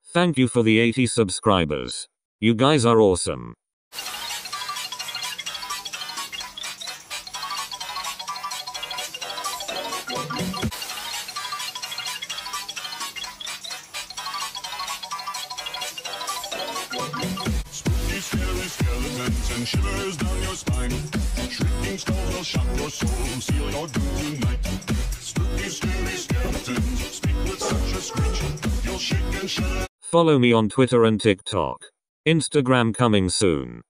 Thank you for the 80 subscribers. You guys are awesome. Spooky, scary skeletons and shivers down your spine. Shrieking skulls will shock your soul, seal your doom tonight. Spooky, scary skeletons speak with such a screech, you'll shake and shudder. Follow me on Twitter and TikTok. Instagram coming soon.